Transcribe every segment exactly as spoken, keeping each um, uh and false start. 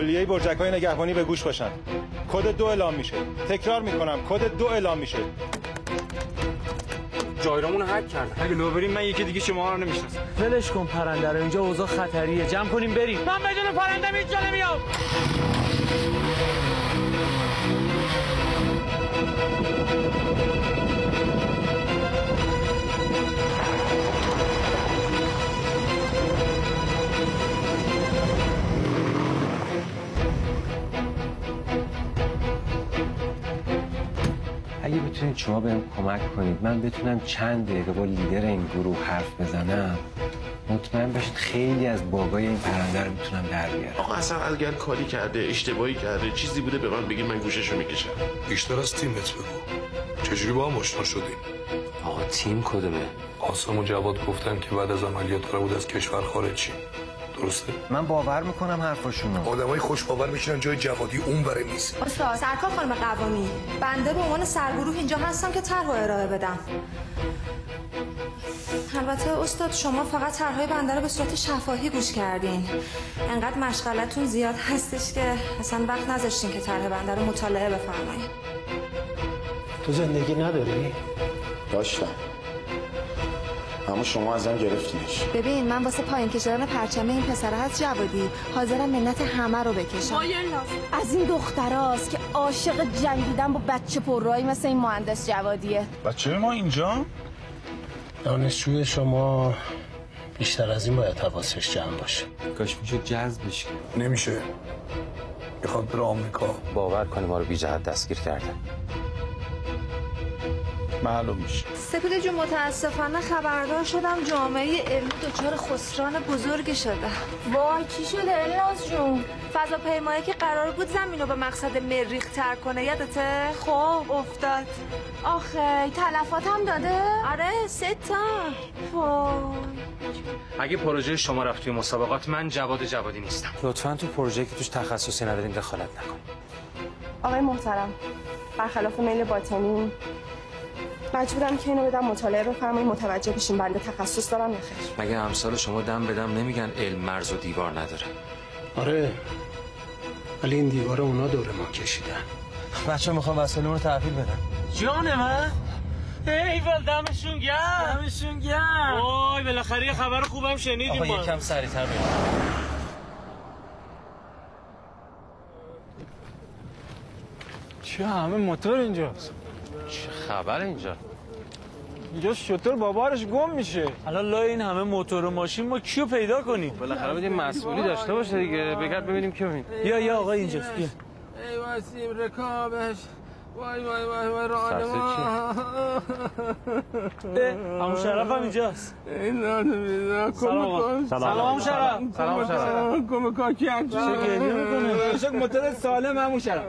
کلیه برجک‌های نگهبانی به گوش باشن. کد دو اعلام میشه. تکرار میکنم کد دو اعلام میشه. جایرامون رو هک کردن. اگه لو بریم من یکی دیگه شما رو نمیشناسم. ولش کن پرنده رو، اینجا اوضاع خطریه. جمع کنیم بریم. من بدون پرنده اینجا نمیام. اگه بتونید شما بهم کمک کنید من بتونم چند دقیقه با لیدر این گروه حرف بزنم، مطمئن باشید خیلی از باگای این پرنده رو میتونم در بیارم. آقا اصلا اگر کاری کرده، اشتباهی کرده، چیزی بوده به من بگید، من گوششو میکشم. بیشتر از تیمت بگو. چجوری با هم آشنا شدین؟ آقا تیم کدومه؟ قاسم و جواد گفتن که بعد از عملیات قرار بود از کشور خارج شی. درسته؟ من باور میکنم حرفاشونو. آدمای خوش باور میشن جای جوادی اون بره نیست. استاد سرکار خانم قوامی، بنده به عنوان سرگروه اینجا هستم که طرح ارائه بدم. البته استاد شما فقط طرحهای بنده رو به صورت شفاهی گوش کردین. انقدر مشغلتون زیاد هستش که اصلا وقت نذاشتین که طرح بنده رو مطالعه بفرمایید. تو زندگی نداری؟ داشتم. اما شما ازم گرفتینش. ببین من واسه پایین کشیدن پرچم این پسره هست جوادی حاضرم منت همه رو بکشم. از این دختراست که عاشق جنگیدن با بچه پررایی مثل این مهندس جوادیه. بچه ما اینجا؟ دانشجوی شما بیشتر از این باید حواسش جمع باشه. کاش میشد جذبش کنه. نمیشه. میخواد بره آمریکا. باور کنی ما رو بی جهت دستگیر کردن. معلوم میشه. سپیده جون متاسفانه خبردار شدم جامعه علمی دچار خسران بزرگی شده. وای چی شده الناز جون؟ فضاپیمایی که قرار بود زمین رو به مقصد مریخ تر کنه یادته؟ خب افتاد. آخه تلفات هم داده؟ آره سه تا. وای اگه پروژه شما رفت توی مسابقات من جواد جوادی نیستم. لطفاً تو پروژه که توش تخصصی ندارین دخالت نکن. آقای محترم برخلاف میل باطنی مجبورم که اینو بدم مطالعه بفرمایید متوجه بشین بنده تخصص دارم یا خیر. مگه امثال شما دم بدم نمیگن علم مرز و دیوار نداره؟ آره ولی این دیوار اونا دور ما کشیدن. بچه میخوام وسایلمون رو تحویل بدم. جان من؟ ایول دمشون گرم. دمشون گرم. وای بالاخره یه خبر خوبم شنیدیم. آقا یکم سریعتر بگو. چه همه موتور اینجاست؟ چه خبر اینجا؟ اینجا شطور با بارش گم میشه. حالا لای این همه موتور و ماشین ما کیو پیدا کنیم؟ بالاخره بدیم مسئولی داشته باشه دیگه. بگرد ببینیم کیو این. بیا یا آقا اینجاست بیا. ای واسیم رکابش. وای وای وای وای راهنما. همون شرف هم اینجاست. این نادمیده سلام سلام شرف. سلام شرف. کمک کاکی انجام. چه گریه میکنه؟ شک موتور سالم همون شرف.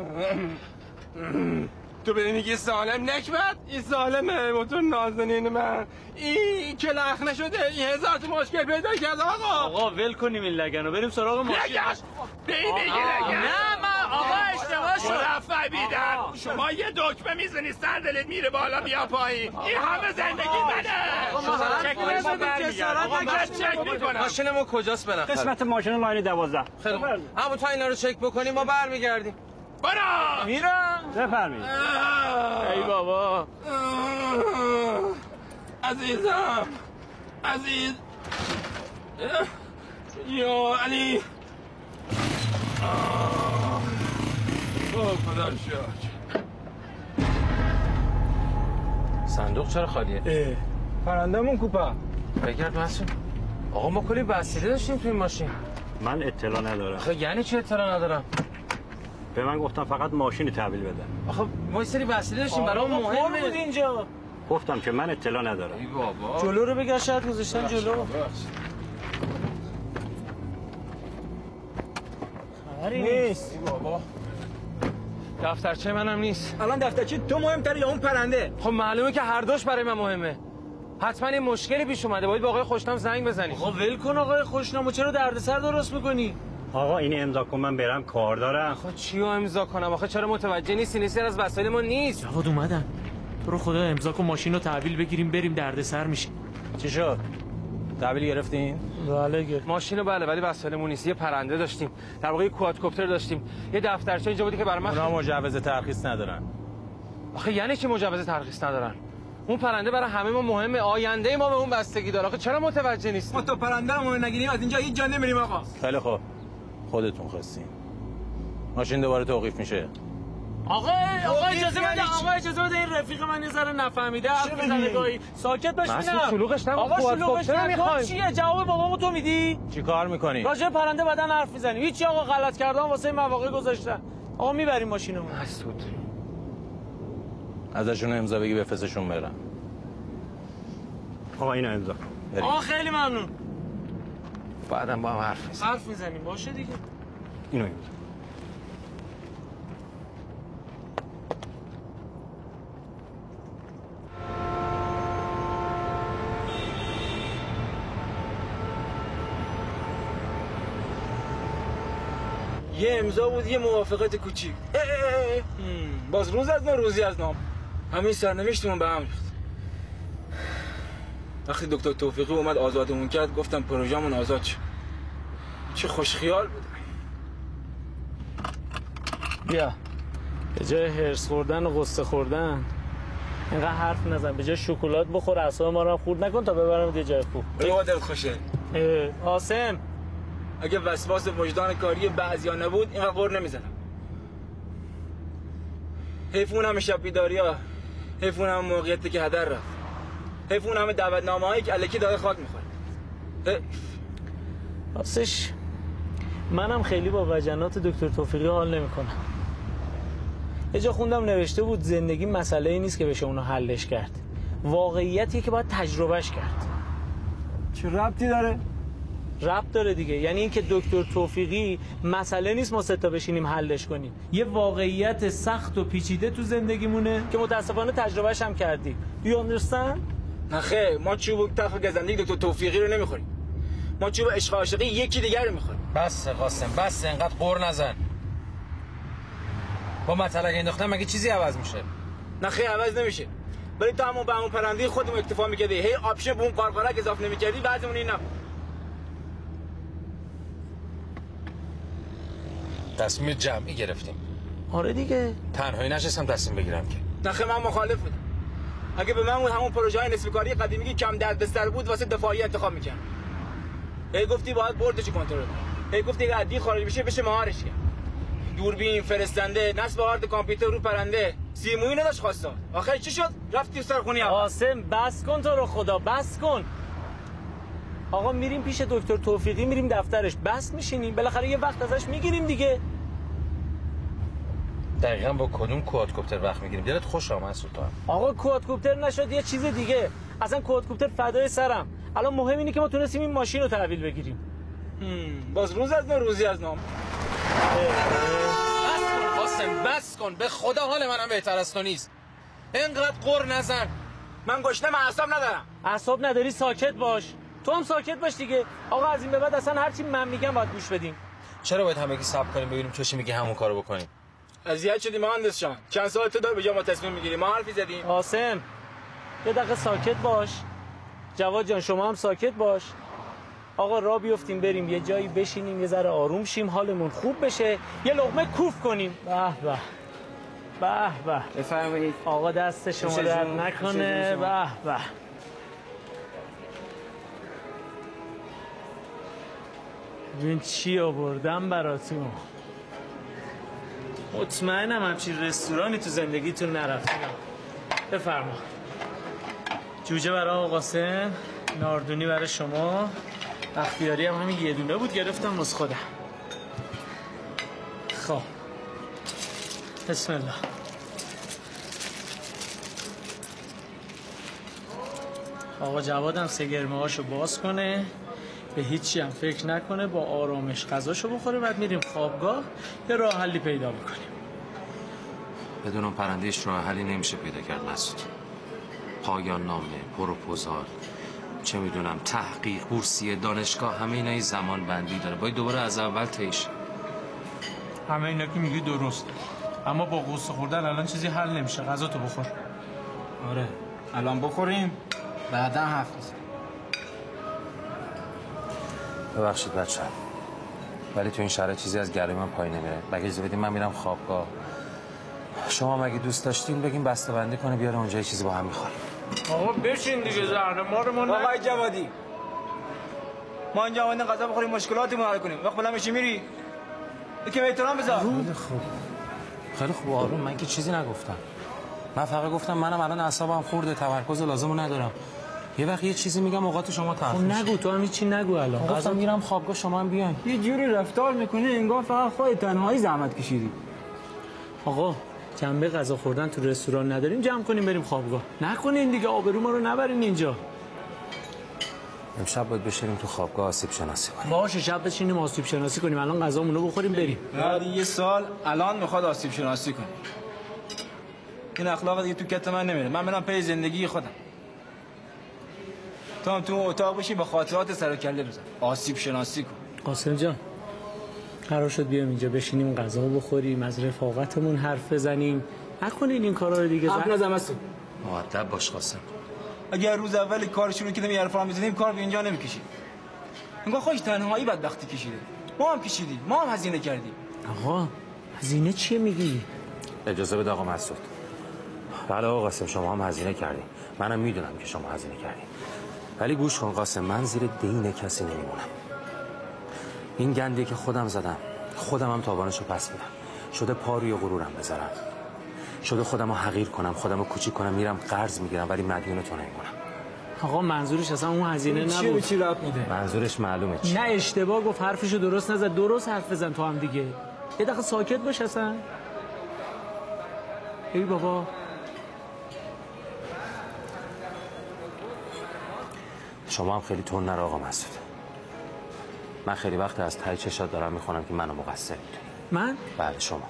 تو به میگی سالم نکبت؟ این سالمه موتور نازنین من. این که لخ نشده این هزار تا مشکل پیدا کرد آقا. آقا ول کنیم این لگنو بریم سراغ ماشین. لگن به این بگی لگن. نه من آقا اشتباه شد. مرفع بیدن شما یه دکمه میزنی سر دلت میره بالا بیا پایین. این همه زندگی منه. شما چک میکنم. چک میکنم. ماشین ما کجاست بالاخره؟ قسمت ماشین لاین دوازده. خیلی خوب. همون تا اینا رو چک بکنیم ما برمیگردیم. برا میرم. بفرمایید. ای بابا عزیزم عزیز یا علی خدا رو شکر. صندوق چرا خالیه؟ اه پرندمون کوپا. بگرد مسئول. آقا ما کلی وسیله داشتیم توی این ماشین. من اطلاع ندارم. آخه یعنی چی اطلاع ندارم؟ به من گفتم فقط ماشینی تحویل بده. آخه ما یه سری وسیله داشتیم برای مهمه. بود اینجا. گفتم که من اطلاع ندارم. ای بابا. جلو رو بگرد شاید گذاشتن جلو. خبری نیست. ای بابا. دفترچه منم نیست. الان دفترچه تو مهمتره یا اون پرنده؟ خب معلومه که هر دوش برای من مهمه. حتما این مشکلی پیش اومده. باید به آقای خوشنام زنگ بزنی. آقا ول کن آقای خوشنامو چرا دردسر درست میکنی؟ آقا اینو امضا کن من برم کار دارم. آخه چی رو امضا کنم؟ آخه چرا متوجه نیستی؟ نیستی از وسایل ما نیست. جواد اومدن. تو رو خدا امضا کن ماشین رو تحویل بگیریم بریم دردسر میشه. چی شد؟ تحویل گرفتین؟ بله گرفت. ماشینو بله ولی وسایلمون نیست. یه پرنده داشتیم. در واقع یه کوادکوپتر داشتیم. یه دفترچه اینجا بودی که برای من اونا مجوز ترخیص ندارن. آخه یعنی چی مجوز ترخیص ندارن؟ اون پرنده برای همه ما مهمه. آینده ما به اون بستگی داره. آخه چرا متوجه نیستی؟ ما تو پرنده رو نگیریم از اینجا هیچ جا نمیریم آقا. خیلی خوب. خودتون خواستین. ماشین دوباره توقیف میشه. آقا آقا اجازه بده آقا اجازه بده این رفیق من یه ذره نفهمیده حرف میزنه گاهی ساکت باش ببینم مسعود شلوغش نکن. آقا شلوغش نکن چیه جواب بابامو تو میدی چی کار میکنی راجع پرنده بدن حرف میزنی هیچ آقا غلط کردن واسه مواقع گذاشتن آقا میبریم ماشینو مسعود ازشون امضا بگی بفرستشون برم. آقا اینو امضا کن. آقا خیلی ممنون. بعدم با هم حرف میزنیم. حرف میزنیم باشه دیگه. اینو امضا. یه امضا بود یه موافقت کوچیک. باز روز از نام روزی از نام. همین سرنوشتمون به هم ریخت. وقتی دکتر توفیقی اومد آزادمون کرد گفتم پروژه‌مون آزاد شد. چه خوش خیال بود. بیا. به جای هرس خوردن و غصه خوردن اینقدر حرف نزن. به جای شکلات بخور اعصاب ما رو خورد نکن تا ببرم یه جای خوب. به دل خوشه. قاسم اگه وسواس وجدان کاری بعضیا نبود اینقدر غر نمیزنم. حیفون همه شب بیداریا، حیفون همه موقعیتی که هدر رفت، حیفون همه دعوتنامه هایی که الکی داره خاک میخوره. حیف. راستش منم خیلی با وجنات دکتر توفیقی حال نمیکنم. یه جا خوندم نوشته بود زندگی مسئله ای نیست که بشه اونو حلش کرد، واقعیتیه که باید تجربهش کرد. چه ربطی داره؟ ربط داره دیگه. یعنی اینکه دکتر توفیقی مسئله نیست ما سه تا بشینیم حلش کنیم، یه واقعیت سخت و پیچیده تو زندگیمونه که متاسفانه تجربهش هم کردی. You understand؟ نه خیر، ما چوب تخ گزندگی دکتر توفیقی رو نمیخوریم. ما چوب عشق عاشقی یکی دیگر رو میخوریم. بس قاسم بس، انقدر قور نزن. با مطلق انداختن مگه چیزی عوض میشه؟ نه خیر عوض نمیشه. ولی تو همون به همون پرنده خودمون اکتفا میکردی، هی آپشن به اون قارقارک اضافه نمیکردی، بعضیمون این نبود. تصمیم جمعی گرفتیم. آره دیگه. تنهایی نشستم تصمیم بگیرم که. نخه من مخالف بودم. اگه به من اون همون پروژه های نسبی کاری قدیمی که کم دردسر بود واسه دفاعی انتخاب میکردم. هی گفتی باید بردش کنترل کنی. هی گفتی اگه عادی خارج بشه بشه مهارش کرد. دوربین، فرستنده، نصب هارد کامپیوتر رو پرنده. سیمویی نداشت خواستا. آخر چی شد؟ رفتی سرخونی اول. قاسم بس کن تو رو خدا، بس کن. آقا میریم پیش دکتر توفیقی، میریم دفترش، بس میشینیم، بالاخره یه وقت ازش میگیریم دیگه. دقیقاً با کدوم کوادکوپتر وقت میگیریم؟ دلت خوش آمد سلطان. آقا کوادکوپتر نشد یه چیز دیگه. اصلا کوادکوپتر فدای سرم. الان مهم اینه که ما تونستیم این ماشین رو تحویل بگیریم. باز روز از نام روزی از نام. بس کن قاسم، بس کن. به خدا حال منم بهتر از تو نیست. اینقدر قر نزن. من گشنه، من اعصاب ندارم. اعصاب نداری ساکت باش. تو هم ساکت باش دیگه. آقا از این به بعد اصلا هر چی من میگم باید گوش بدیم. چرا باید همگی صبر کنیم ببینیم تو چی میگی همون کارو بکنیم؟ اذیت شدیم مهندس جان. چند سال تو دار به جا ما تصمیم میگیریم. ما حرفی زدیم. قاسم یه دقیقه ساکت باش. جواد جان شما هم ساکت باش. آقا راه بیفتیم بریم یه جایی بشینیم، یه ذره آروم شیم، حالمون خوب بشه، یه لقمه کوف کنیم. به به به به. بفرمایید. آقا دست شما درد نکنه. به به. ببین چی آوردم براتون. مطمئنم همچین رستورانی تو زندگیتون نرفتیم. بفرما. جوجه برای آقا قاسم، ناردونی برای شما، بختیاری هم همین یه دونه بود گرفتم واسه خودم. خب بسم الله. آقا جوادم سه گرمه هاشو باز کنه، به هیچی هم فکر نکنه، با آرامش غذاشو بخوره، بعد میریم خوابگاه یه راه حلی پیدا میکنیم. بدون اون پرندهش راه حلی نمیشه پیدا کرد مسعود. پایان نامه، پروپوزال، چه میدونم تحقیق، بورسیه، دانشگاه، همه اینا زمان بندی داره. باید دوباره از اول تیش. همه اینا که میگی درست، اما با غصه خوردن الان چیزی حل نمیشه. غذا تو بخور. آره الان بخوریم بعدا حرف بزنیم. ببخشید بچه، ولی تو این شرایط چیزی از گلوی من پای نمیره. مگه اجازه بدین من میرم خوابگاه. شما مگه دوست داشتین بگین بسته‌بندی کنه بیاره اونجا یه چیزی با هم میخوریم. آقا بشین دیگه، زهرمارمون. آقا جوادی، ما اینجا اومدن غذا بخوریم مشکلاتمون حل کنیم. وقت بلند میشی میری یکی احترام بذار. خیلی خوب خیلی خوب آروم. من که چیزی نگفتم. من فقط گفتم منم الان اعصابم خورده، تمرکز لازمو ندارم. یه وقت یه چیزی میگم اوقات شما تخریب میشه. نگو، تو هم هیچ چی نگو. الان گفتم میرم خوابگاه، شما هم بیاین. یه جوری رفتار میکنی انگار فقط خودت تنهایی زحمت کشیدی. آقا جنبه غذا خوردن تو رستوران نداریم، جمع کنیم بریم خوابگاه. نکنین دیگه، آبرو ما رو نبرین اینجا. امشب باید بشینیم تو خوابگاه آسیب شناسی کنیم. باشه شب بشینیم آسیب شناسی کنیم. الان غذامون رو بخوریم بریم. بعد یه سال الان میخواد آسیب شناسی کنه. این اخلاق دیگه تو کت من نمیره. من برم پی زندگی خودم. تو هم تو اتاق بشی با خاطرات سر و کله بزن. آسیب شناسی کن. قاسم جان قرار شد بیام اینجا بشینیم غذا بخوریم، از رفاقتمون حرف بزنیم. نکنین این کارا رو دیگه. حرف نزن مسعود. مؤدب باش قاسم. اگر روز اول کار شروع کردیم یه حرفا می‌زدیم کار به اینجا نمی‌کشید. انگار خودش تنهایی بدبختی کشیده. ما هم کشیدیم. ما هم هزینه کردیم. آقا هزینه چیه میگی؟ اجازه بده آقا مسعود. بله آقا قاسم شما هم هزینه کردین. منم میدونم که شما هزینه کردین. ولی گوش کن قاسم، من زیر دین کسی نمیمونم. این گندی که خودم زدم خودم هم تاوانشو پس میدم. شده پا روی غرورم بذارم، شده خودم رو حقیر کنم، خودم رو کوچیک کنم، میرم قرض میگیرم ولی مدیون تو نمیمونم. آقا منظورش اصلا اون هزینه نبود. چی به چی ربط میده؟ منظورش معلومه چی. نه اشتباه گفت، حرفشو درست نزد. درست حرف بزن تو هم دیگه. یه دقیقه ساکت باش اصلا. ای بابا شما هم خیلی تون نرو آقا مسعود. من خیلی وقت از ته چشات دارم میخونم که منو مقصر میدونی. من؟ بله شما.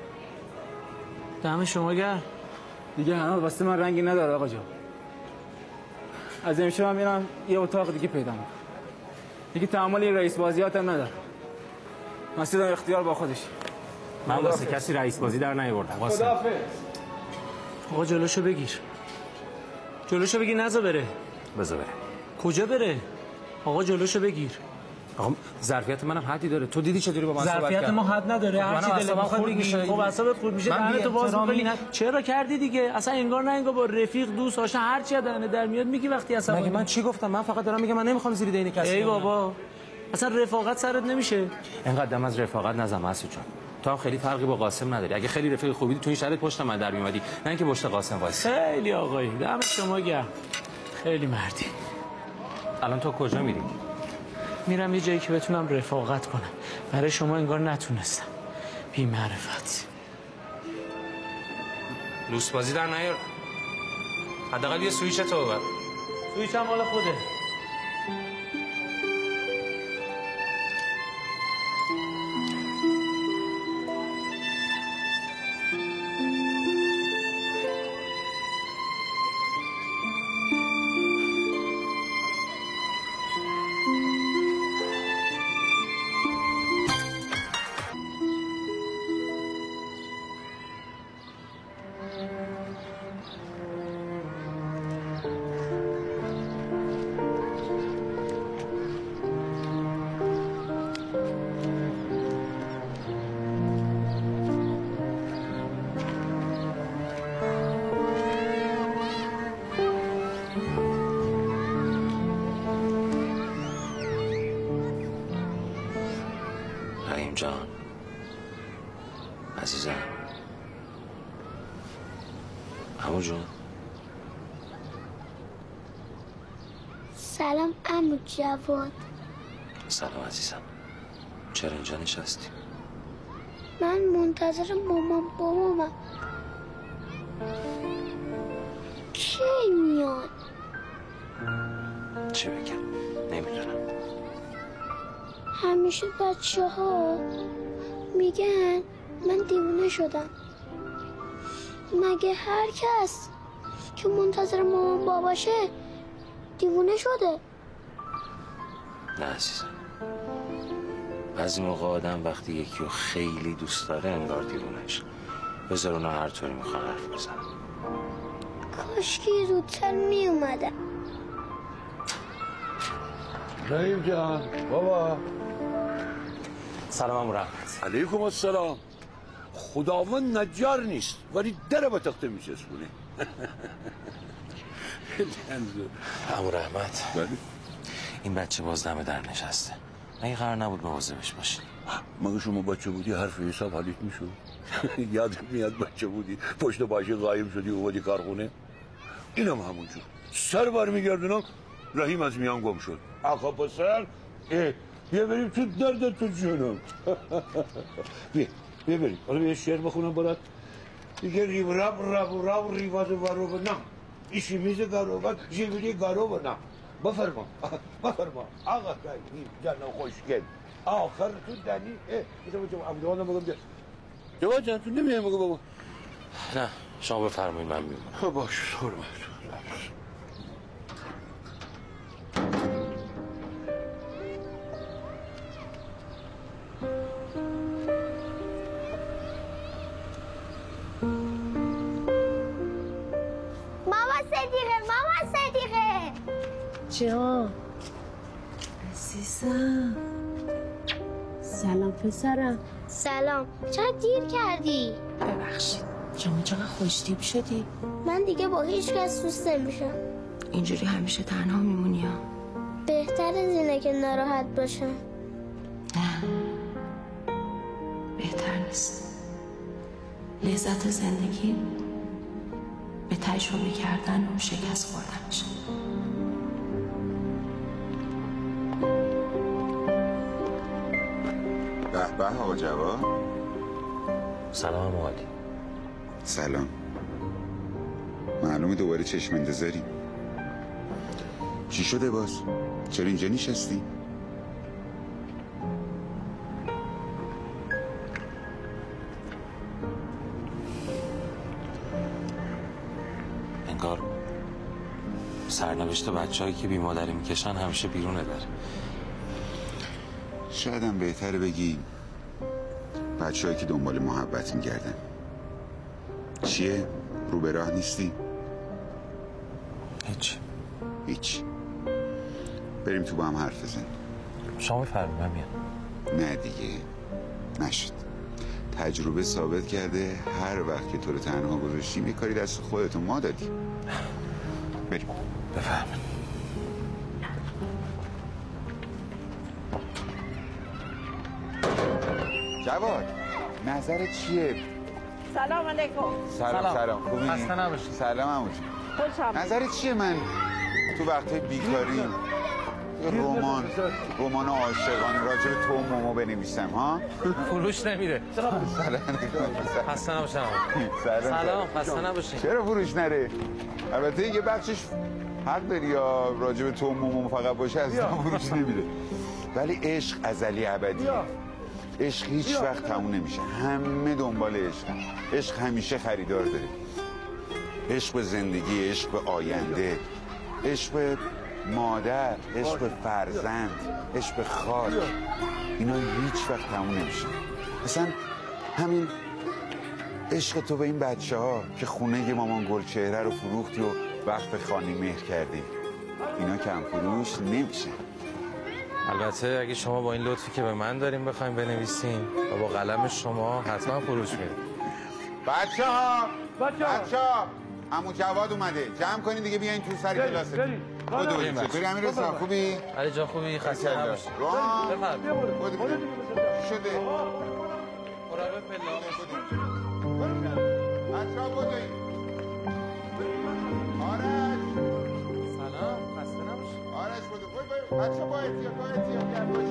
دم شما گرم. دیگه همه واسه من رنگی نداره آقا جان. از امشب هم میرم یه اتاق دیگه پیدا میکنم. دیگه تحمل این رئیس بازیاتم ندارم. مسعود اختیار با خودش. من واسه کسی رئیس بازی در نیاوردم. خداحافظ. آقا جلوشو بگیر. جلوشو بگیر نذار بره. بذار بره. کجا بره؟ آقا جلوشو بگیر. آقا ظرفیت منم حدی داره. تو دیدی چطوری با من صحبت کرد؟ ظرفیت ما حد نداره. هر چی دلت بخواد بگی. خب اعصابت خورد میشه. دهنت تو باز می‌کنی. چرا کردی دیگه؟ اصلا انگار نه انگار با رفیق دوست آشنا هر چی دهنت در میاد میگی وقتی عصبانی. مگه من چی گفتم؟ من فقط دارم میگم من نمیخوام زیر دین کسی. ای بابا اصلا رفاقت سرت نمیشه. اینقدر از رفاقت نزن مسعود جان. تو هم خیلی فرقی با قاسم نداری. اگه خیلی رفیق خوبی تو این شرایط پشت من در میومدی، نه اینکه پشت قاسم وایسی. خیلی آقایی. دم شما گرم. خیلی مردی. الان تو کجا میری؟ میرم یه جایی که بتونم رفاقت کنم. برای شما انگار نتونستم. بی معرفت. لوس بازی در نیار. حداقل یه سویچ تو ببر. سویچ هم مال خوده. رحیم جان عزیزم. عمو جون. سلام عمو جواد. سلام عزیزم. چرا اینجا نشستی؟ من منتظر مامان بابامم. کی میاد؟ چه بگم؟ نمیدونم. همیشه بچه ها میگن من دیوونه شدم. مگه هر کس که منتظر مامان باباشه دیوونه شده؟ نه عزیزم. بعضی موقع آدم وقتی یکی رو خیلی دوست داره انگار دیوونه‌شه. بذار اونا هر طوری میخوان حرف بزنن. کاش که زودتر میومدم. رحیم جان بابا. سلام امو رحمت. علیکم السلام. خداوند نجار نیست ولی در به تخته میچسبونه. امو رحمت این بچه باز دم در نشسته، مگه قرار نبود مواظبش باشی؟ مگه شما بچه بودی حرف حساب حالیت میشد؟ یادت میاد بچه بودی پشت باشی قایم شدی اومدی کارخونه؟ اینم همونجور سر بر میگردونم رحیم از میان گم شد. آقا پسر بیا بریم تو درد تو جونم. بیا بیا بریم حالا بیا شعر بخونم برات. دیگه ریو رب رب رب ریواز ورو بنام ایشی میز گارو بد جیبیلی گارو بنام. بفرما بفرما آقا رحیم جانم خوشگل آخر تو دنی اه ایتا بچه عبدالله بگم بیا جواد جان تو نمیه بگو بابا. نه شما بفرمایید من میمونم. خب باش حرمت. ماما صدیقه ماما صدیقه جان عزیزم. سلام پسرم. سلام. چرا دیر کردی؟ ببخشید شما چقدر خوشتیپ شدی؟ من دیگه با هیچ کس دوست نمیشم. اینجوری همیشه تنها میمونی ها؟ بهتر از اینه که ناراحت باشم. نه بهتر نیست. لذت زندگی به تجربه کردن و شکست خوردنشه. به به آقا جواد. سلام عالی. سلام. معلومه دوباره چشم انتظاری. چی شده باز؟ چرا اینجا نشستی؟ انگار سرنوشت بچه هایی که بی مادری میکشن همیشه بیرونه داره. شاید هم بهتره بگی بچه هایی که دنبال محبت میگردن. چیه؟ رو به راه نیستی؟ هیچ هیچ. بریم تو با هم حرف بزنیم. شما بفرمایید من میام. نه دیگه نشد. تجربه ثابت کرده هر وقت که تو رو تنها گذاشتیم یه کاری دست خودتون ما دادیم. بریم. بفرمایید. جواد نظرت چیه؟ سلام علیکم. سلام سلام. خوبی؟ خسته نباشی. سلام عمو جون. خوشم. نظرت چیه من تو وقتای بیکاری رمان رمان عاشقانه راجع به تو و مومو بنویسم ها؟ فروش نمیره. سلام. خسته نباشم. سلام. سلام خسته نباشی. چرا فروش نره؟ البته یه بخشش حق داری یا راجع به تو و مومو فقط باشه از فروش نمیره. ولی عشق ازلی ابدیه. عشق هیچ وقت تموم نمیشه. همه دنبال عشق. عشق همیشه خریدار داره. عشق به زندگی، عشق به آینده، عشق به مادر، عشق به فرزند، عشق به خاک. اینا هیچ وقت تموم نمیشه. مثلا همین عشق تو به این بچه ها که خونه مامان گلچهره رو فروختی و وقف خانی مهر کردی، اینا کم فروش نمیشه. البته اگه شما با این لطفی که به من داریم بخوایم بنویسیم و با قلم شما حتما فروش میره. بچه ها بچه ها عمو جواد اومده، جمع کنین دیگه بیاین تو سر کلاس. بدویم. چطوری امیر حسین خوبی؟ علی جان خوبی؟ خسته نباشی. روان بفرمایید. شده مراقب پله. بچه ها بدویم. آرش سلام خسته نباشی. آرش بدو. بچه ها با احتیاط با احتیاط گرد باشی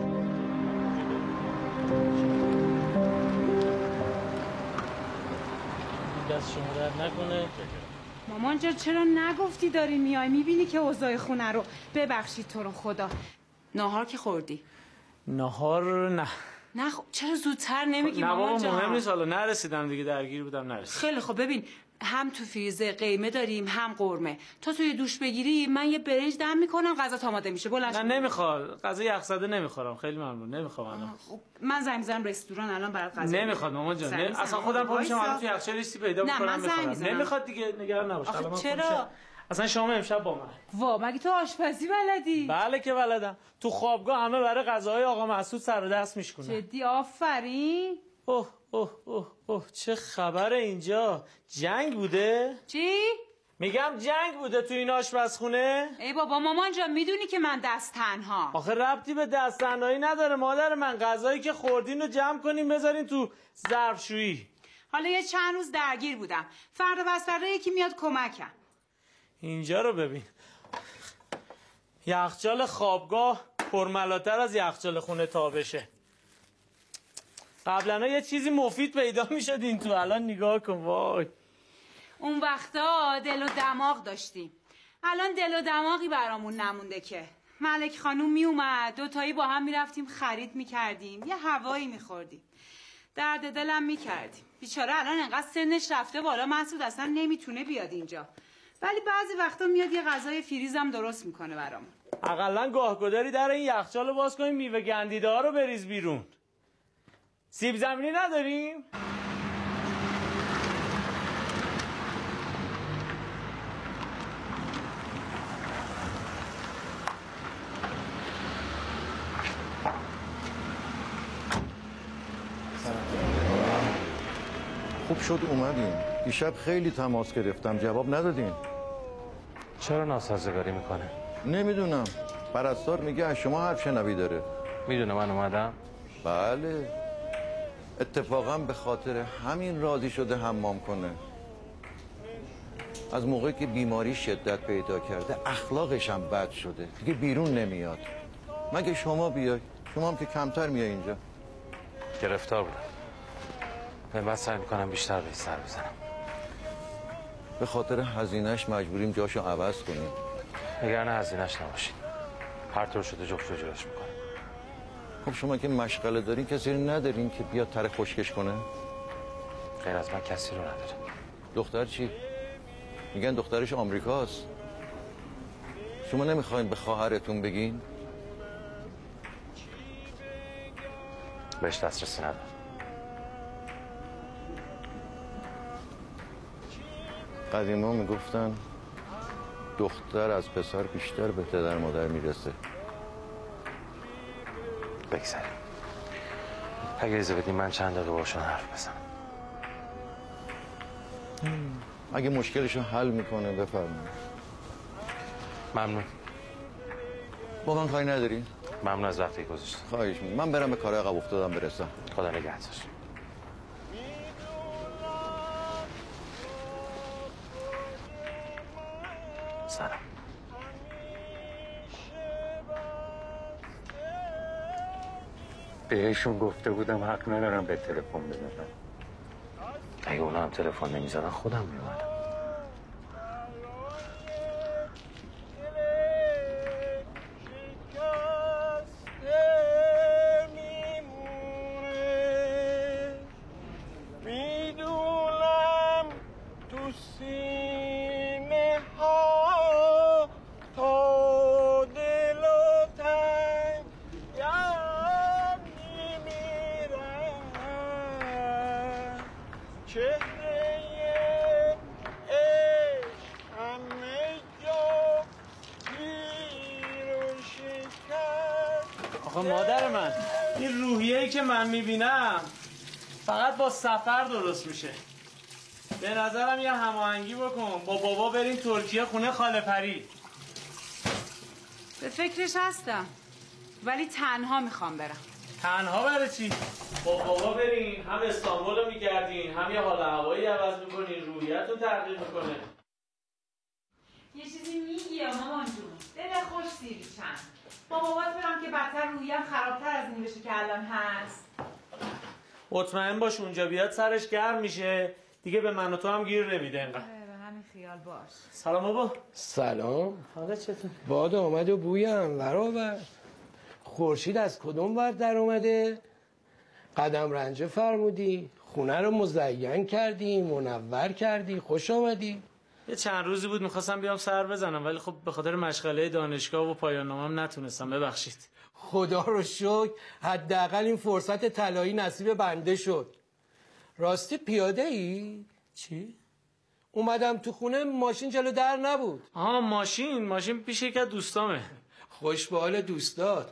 دست شما در نکنه. مامان جان چرا نگفتی داری میای؟ میبینی که اوضاع خونه رو. ببخشید تو رو خدا. ناهار که خوردی؟ ناهار نه. نه خب چرا زودتر نمیگی نه مامان بابا جان؟ مهم نیست، حالا نرسیدم دیگه، درگیر بودم نرسیدم. خیلی خب ببین هم تو فریزر قیمه داریم هم قرمه. تو توی دوش بگیری من یه برنج دم میکنم غذا آماده میشه. بلند نه نمیخواد، غذا یخ زده نمیخورم. خیلی ممنون. نمیخوام الان. خب من زنگ میزنم رستوران الان برات غذا. نمیخواد مامان جان. اصلا خودم پا میشم الان تو یخچال لیستی پیدا نه میکنم من زنگ میخورم. میزنم. نمیخواد دیگه، نگران نباش. آخه چرا؟ اصلا شام امشب با من. وا مگه تو آشپزی بلدی؟ بله که بلدم. تو خوابگاه همه برای غذاهای آقا مسعود سر و دست میشکنن. جدی آفرین. اوه اوه اوه اوه چه خبره اینجا؟ جنگ بوده؟ چی؟ میگم جنگ بوده تو این آشپزخونه؟ ای بابا مامان جان میدونی که من دست تنها. آخه ربطی به دست تنهایی نداره مادر من. غذایی که خوردین رو جمع کنین بذارین تو ظرفشویی. حالا یه چند روز درگیر بودم. فردا پس فردا یکی میاد کمکم. اینجا رو ببین. یخچال خوابگاه پرملاتر از یخچال خونه تابشه. قبلا یه چیزی مفید پیدا میشد این تو، الان نگاه کن. وای اون وقتا دل و دماغ داشتیم. الان دل و دماغی برامون نمونده که. ملک خانوم میومد دوتایی با هم میرفتیم خرید میکردیم، یه هوایی میخوردیم، درد دلم میکردیم. بیچاره الان انقدر سنش رفته بالا مسعود اصلا نمیتونه بیاد اینجا، ولی بعضی وقتا میاد یه غذای فریزم درست میکنه برامون. اقلا گاهگداری در این یخچالو باز کنیم میوه گندیده ها رو بریز بیرون. سیب زمینی نداریم؟ خوب شد اومدین. دیشب خیلی تماس گرفتم جواب ندادین. چرا ناسازگاری میکنه؟ نمیدونم. پرستار میگه از شما حرف شنوی داره. میدونه من اومدم؟ بله. اتفاقا به خاطر همین راضی شده حمام کنه. از موقعی که بیماری شدت پیدا کرده اخلاقش هم بد شده. دیگه بیرون نمیاد. مگه شما بیای؟ شما هم که کمتر میای اینجا. گرفتار بودم. من بعد سعی میکنم بیشتر بهش سر بزنم. به خاطر هزینهش مجبوریم جاشو عوض کنیم. نگران هزینهش نباشید. هر طور شده جفت جورش میکنه. خب شما که مشغله دارین کسی رو ندارین که بیاد تره خشکش کنه؟ غیر از من کسی رو نداره. دختر چی؟ میگن دخترش آمریکاست. شما نمیخواین به خواهرتون بگین؟ بهش دسترسی ندارم. قدیما میگفتن دختر از پسر بیشتر به پدر مادر میرسه. بگذاریم. اگه ایزه بدیم من چند دقیقه باشون حرف بزنم. اگه مشکلشو حل میکنه بفرمایید. ممنون. با من کاری نداری؟ ممنون از وقتی گذاشتید. خواهش می‌کنم. من برم به کار عقب افتادم برسم. خدا نگهدار. سلام. بهشون گفته بودم حق ندارم به تلفن بزنم. اگه اونا هم تلفن نمیزدن خودم میومدم. مادر من این روحیه‌ای که من میبینم فقط با سفر درست میشه. به نظرم یه هماهنگی بکن با بابا بریم ترکیه خونه خاله پری. به فکرش هستم ولی تنها میخوام برم. تنها برای چی؟ با بابا برین هم استانبول رو میگردین هم یه حال هوایی عوض میکنین روحیه‌تون تغییر میکنه. یه چیزی میگی مامان جون دل خوش سیری چند با بابات برم که بدتر روحیم خرابتر از این بشه که الان هست. مطمئن باش اونجا بیاد سرش گرم میشه دیگه به من و تو هم گیر نمیده انقدر. به همین خیال باش. سلام بابا. سلام. حالت چطور؟ باد آمد و بویم ورآورد. خورشید از کدوم ور در اومده؟ قدم رنجه فرمودی، خونه رو مزین کردی، منور کردی، خوش آمدی. یه چند روزی بود میخواستم بیام سر بزنم ولی خب به خاطر مشغله دانشگاه و پایان نامم نتونستم. ببخشید. خدا رو شکر حداقل این فرصت طلایی نصیب بنده شد. راستی پیاده ای؟ چی؟ اومدم تو خونه ماشین جلو در نبود. آها ماشین ماشین پیش یک از دوستامه. خوش به حال دوستات.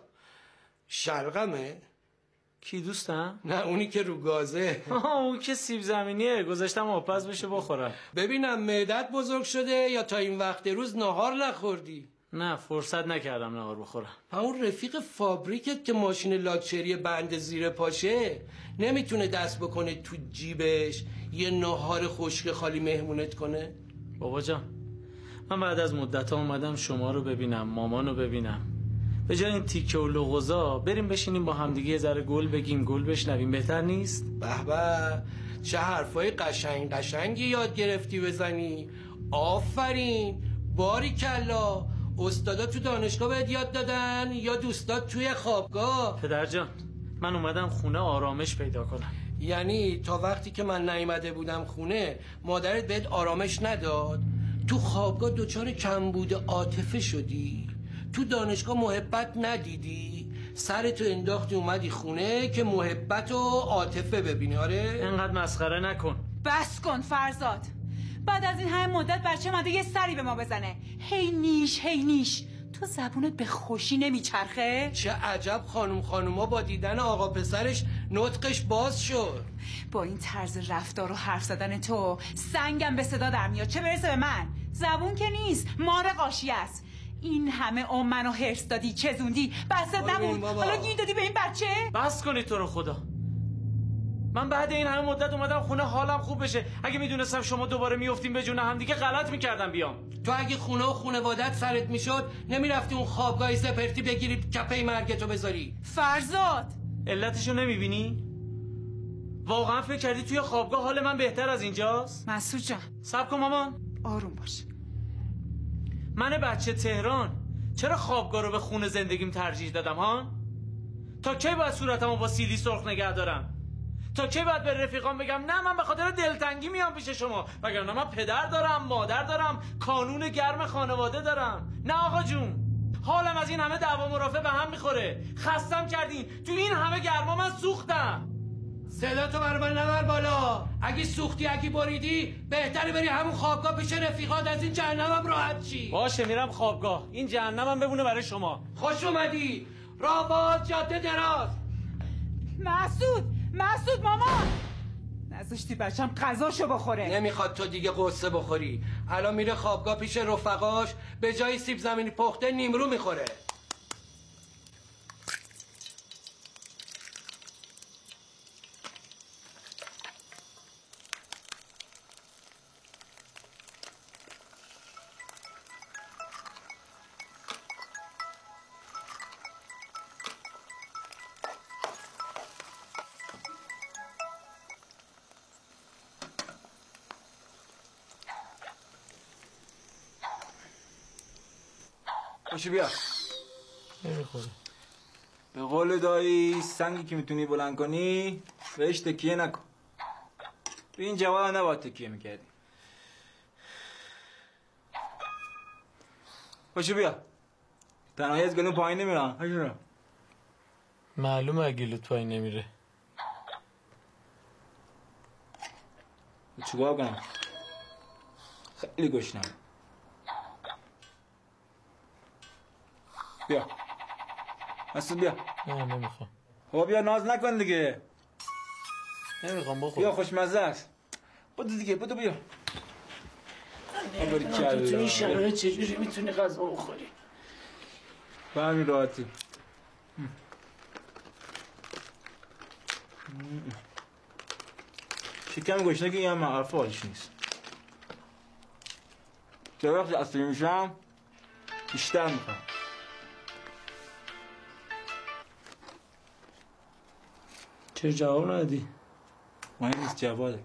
شلغمه؟ کی دوستم؟ نه اونی که رو گازه. آها اون که سیب زمینیه، گذاشتم آبپز بشه بخورم. ببینم معدت بزرگ شده یا تا این وقت روز نهار نخوردی؟ نه فرصت نکردم نهار بخورم. اون رفیق فابریکت که ماشین لاکچری بند زیر پاشه نمیتونه دست بکنه تو جیبش یه نهار خشک خالی مهمونت کنه؟ بابا جان من بعد از مدت ها اومدم شما رو ببینم، مامان رو ببینم. به جای این تیکه و لغوزا بریم بشینیم با همدیگه یه ذره گل بگیم، گل بشنویم، بهتر نیست؟ به به چه حرفای قشنگ قشنگی یاد گرفتی بزنی. آفرین، باریکلا. استادا تو دانشگاه بهت یاد دادن یا دوستات توی خوابگاه؟ پدر جان من اومدم خونه آرامش پیدا کنم. یعنی تا وقتی که من نیامده بودم خونه مادرت بهت آرامش نداد؟ تو خوابگاه دچار کمبود عاطفه شدی؟ تو دانشگاه محبت ندیدی؟ سرتو انداختی اومدی خونه که محبت و عاطفه ببینی؟ آره؟ اینقدر مسخره نکن. بس کن فرزاد. بعد از این همه مدت بچه ماده یه سری به ما بزنه. هی نیش هی نیش. تو زبونت به خوشی نمیچرخه؟ چه عجب خانم خانوما با دیدن آقا پسرش نطقش باز شد. با این طرز رفتار و حرف زدن تو سنگم به صدا در میاد، چه برسه به من. زبون که نیست، مار قاشی است. این همه عمر منو هرس دادی، چزوندی، بست نبود، حالا گیر دادی به این بچه؟ بس کنی تو رو خدا. من بعد این همه مدت اومدم خونه حالم خوب بشه. اگه میدونستم شما دوباره میافتیم به جون هم دیگه غلط میکردم بیام. تو اگه خونه و خونوادت سرت میشد نمیرفتی اون خوابگاه زپرتی بگیری کپه مرگتو بذاری؟ فرزاد علتشو نمیبینی؟ واقعا فکر کردی توی خوابگاه حال من بهتر از اینجاست؟ مسعود جان صبر کن مامان. آروم باش. من بچه تهران چرا خوابگاه رو به خونه زندگیم ترجیح دادم ها؟ تا کی باید صورتمو با سیلی سرخ نگه دارم؟ تا کی باید به رفیقام بگم نه من به خاطر دلتنگی میام پیش شما، وگرنه من پدر دارم، مادر دارم، کانون گرم خانواده دارم؟ نه آقا جون، حالم از این همه دعوا مرافع به هم میخوره. خستم کردین. تو این همه گرما من سوختم. صدا تو بر من نبر بالا. اگه سوختی اگه بریدی بهتره بری همون خوابگاه پیش رفیقات، از این جهنمم راحت چی. باشه میرم خوابگاه. این جهنمم بمونه برای شما. خوش اومدی. راه باز، جاده دراز. مسعود مسعود مامان نذاشتی بچم غذاشو بخوره. نمیخواد تو دیگه قصه بخوری. الان میره خوابگاه پیش رفقاش، به جای سیب زمینی پخته نیمرو میخوره. باشو بیا. نمیخوره. به قول دایی سنگی که میتونی بلند کنی بهش تکیه نکن. به این جواب نباید تکیه میکردی. باشو بیا. تنهایی از گلون پایین نمیرم. هجورا معلومه اگه پایین نمیره. چیکار کنم؟ خیلی گشنم. بیا مسعود بیا. نه نمیخوام. خب بیا ناز نکن دیگه. نمیخوام بخور. بیا خوشمزه است. بودو دیگه بودو بیا. تو تو این شرایط چجوری میتونی غذا بخوری؟ به همین راحتی. شکم گشنگی یه همه حرف حالش نیست. چه وقتی اصلی میشم بیشتر میخوام. چرا جواب ندادی؟ مهم نیست جواده.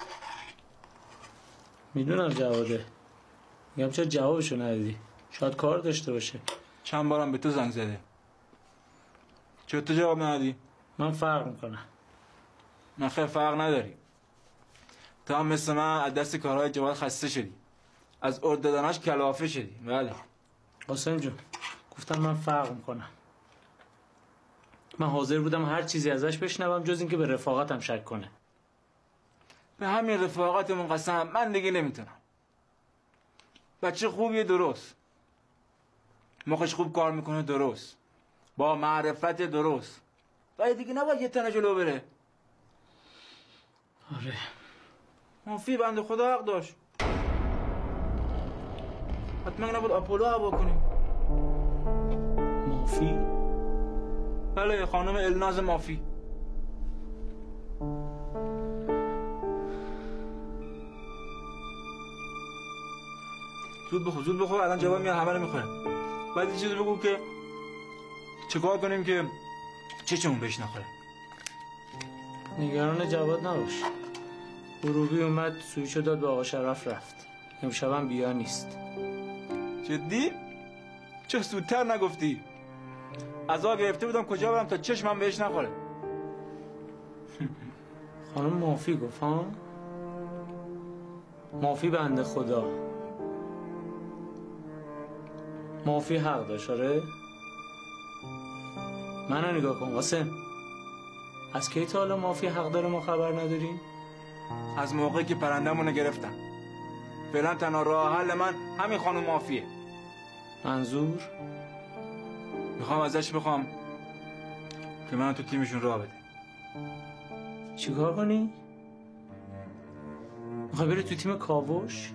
میدونم جواده. میگم چرا جوابشو ندادی؟ شاید کار داشته باشه. چند بارم به تو زنگ زده. چرا تو جواب ندادی؟ من فرق میکنم. نه خیلی فرق نداری. تو هم مثل من از دست کارهای جواد خسته شدی. از ارد دادناش کلافه شدی. بله قاسم جون گفتم من فرق میکنم. من حاضر بودم هر چیزی ازش بشنوم جز اینکه به رفاقتم شک کنه. به همین رفاقتمون قسم من دیگه نمیتونم. بچه خوبیه درست، مخش خوب کار میکنه درست، با معرفت درست، ولی دیگه نباید یه تنه جلو بره. آره مافی بنده خدا حق داشت. حتما نباید آپولو هوا کنیم. مافی؟ بله خانم الناز مافی. زود بخور زود بخور، الان جواب میاد همه رو میخورم. بعد یه چیزی بگو که چیکار کنیم که چشمون بهش نخوره. نگران جواد نباش. غروبی اومد سویشو داد به آقا شرف رفت. امشبم بیا نیست. جدی؟ چه زودتر نگفتی؟ عزا گرفته بودم کجا برم تا چشمم بهش نخوره. خانم مافی گفت ها؟ مافی بنده خدا. مافی حق داشت آره؟ منو نگاه کن قاسم. از کی تا حالا مافی حق داره ما خبر نداریم؟ از موقعی که پرندمونو گرفتم. فعلا تنها راه حل من همین خانم مافیه. منظور؟ میخوام ازش بخوام که منو تو تیمشون راه بده. چیکار کنی؟ میخوای بری تو تیم کاوش؟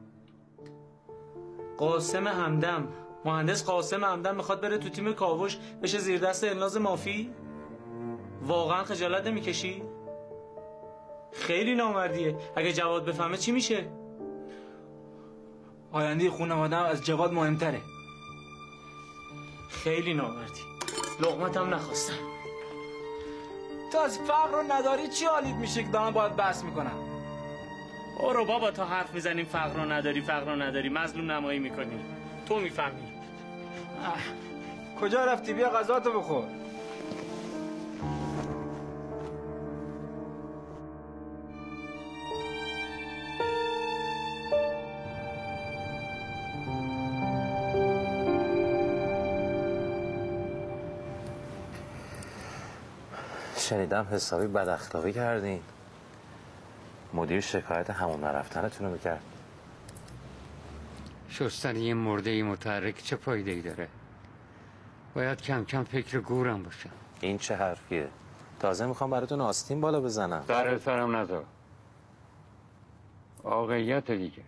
قاسم همدم، مهندس قاسم همدم میخواد بره تو تیم کاوش بشه زیر دست الناز مافی؟ واقعا خجالت نمیکشی؟ خیلی نامردیه. اگه جواد بفهمه چی میشه؟ آینده خانواده‌ام از جواد مهمتره. خیلی نامردی. لقمتم نخواستم. تو از فقر رو نداری چی حالیت میشه که دارم باید بحث میکنم؟ برو بابا تا حرف میزنیم فقر رو نداری فقر رو نداری مظلوم نمایی میکنی. تو میفهمی. کجا رفتی؟ بیا غذاتو بخور. شنیدم حسابی بد اخلاقی کردین. مدیر شکایت همون نرفتنتون رو میکرد. شستن یه مرده متحرک چه فایده ای داره؟ باید کم کم فکر گورم باشم. این چه حرفیه؟ تازه میخوام براتون آستین بالا بزنم. سر سرم نذار. واقعیت دیگه.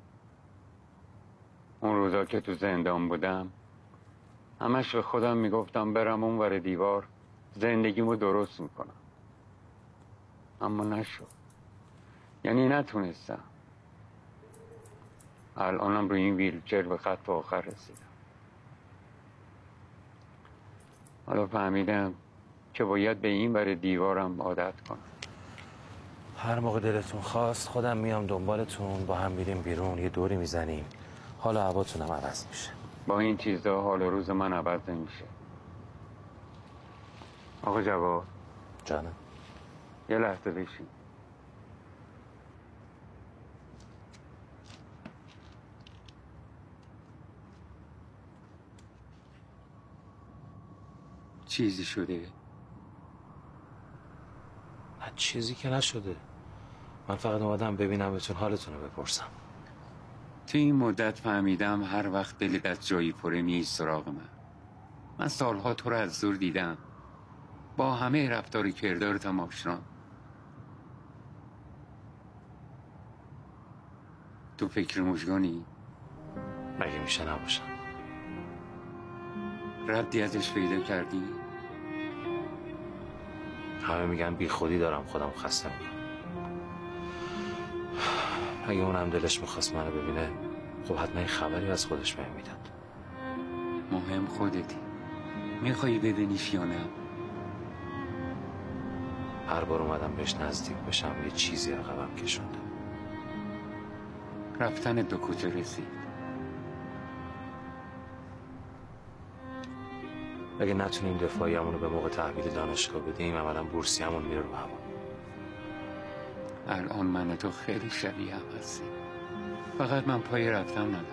اون روزا که تو زندان بودم همش به خودم میگفتم برم اون ور دیوار زندگیمو درست میکنم، اما نشد. یعنی نتونستم. الانم روی این ویلچر به خط آخر رسیدم. حالا فهمیدم که باید به این ور دیوارم عادت کنم. هر موقع دلتون خواست خودم میام دنبالتون، با هم میریم بیرون یه دوری میزنیم، حالا هواتونم عوض میشه. با این چیزا حال روز من عوض نمیشه. آقا جواد جانم یه لحظه بشین. چیزی شده؟ نه چیزی که نشده. من فقط اومدم ببینمتون، حالتون رو بپرسم. تو این مدت فهمیدم هر وقت دلت از جایی پره میای سراغ من. من سالها تو رو از دور دیدم، با همه رفتار کردارتم آشنا. تو فکر مژگانی؟ مگه میشه نباشم؟ ردی ازش پیدا کردی؟ همه میگن بی خودی دارم خودم خسته میکنم. اگه اونم دلش میخواست منو ببینه خب حتما یه خبری از خودش بهم میداد. مهم خودتی. میخوایی ببینیش یا نه؟ هر بار اومدم بهش نزدیک بشم یه چیزی عقبم کشونده. رفتن دو کجا رسید؟ اگه نتونیم دفاعیمون رو به موقع تحویل دانشگاه بدیم عملا بورسیمون میره رو هوا. الان من تو خیلی شبیه هم هستیم، فقط من پای رفتن ندارم.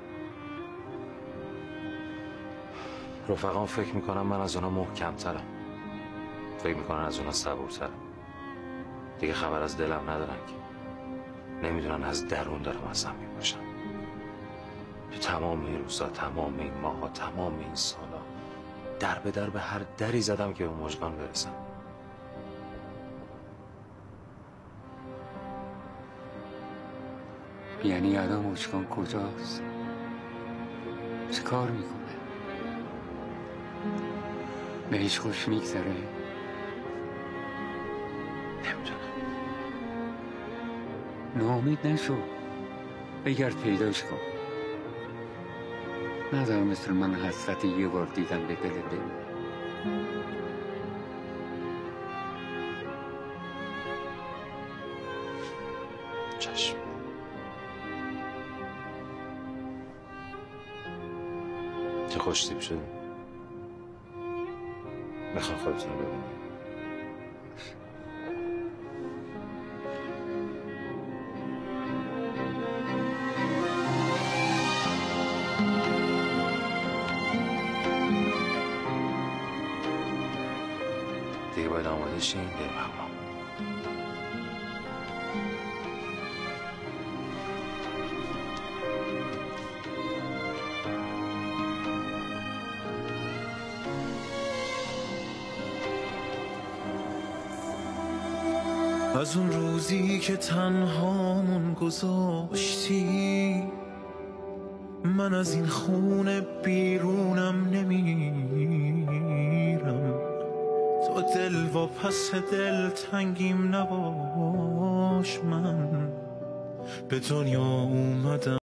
رفقام فکر میکنم من از اونا محکمترم، فکر میکنن از اونا صبورترم. دیگه خبر از دلم ندارن که نمیدونن از درون دارم ازم میباشم. تو تمام این روزا، تمام این ماها، تمام این سالا در به در به هر دری زدم که به مژگان برسم. یعنی الان مژگان کجاست؟ چه کار میکنه؟ بهش خوش میگذره؟ نمیدونم. ناامید نشو، بگرد پیداش کن. ندارم مثل من حسرت یه بار دیدن به دل دل. چشم. چه خوشتیب شدی؟ میخوام خودتون رو ببینی. دیگه باید آماده شیم بریم حمام. از اون روزی که تنهامون گذاشتی، من از این خونه بیرونم نمیرم. تو دل و پس دل تنگیم نباش، من به دنیا اومدم